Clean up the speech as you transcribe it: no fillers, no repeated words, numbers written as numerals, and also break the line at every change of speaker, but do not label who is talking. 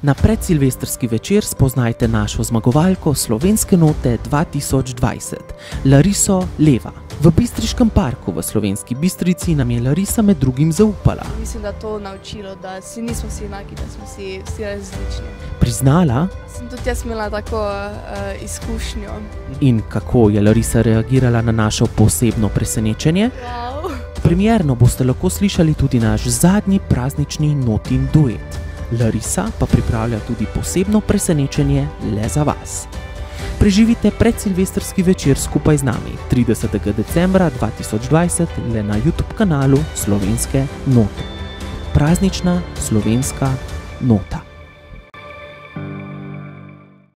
Na predsilvestrski večer spoznajte našo zmagovalko Slovenske note 2020, Lariso Leva. V Bistriškem parku v Slovenski Bistrici nam je Larisa med drugim zaupala.
Mislim, da to naučilo, da nismo vsi enaki, da smo vsi različni.
Priznala.
Sem tudi jaz imela tako izkušnjo.
In kako je Larisa reagirala na našo posebno presenečenje?
Wow.
Premierno boste lahko slišali tudi naš zadnji praznični notin duet. Larisa pa pripravlja tudi posebno presenečenje le za vas. Preživite predsilvestrski večer skupaj z nami 30. decembra 2020 le na YouTube kanalu Slovenske note. Praznična slovenska nota.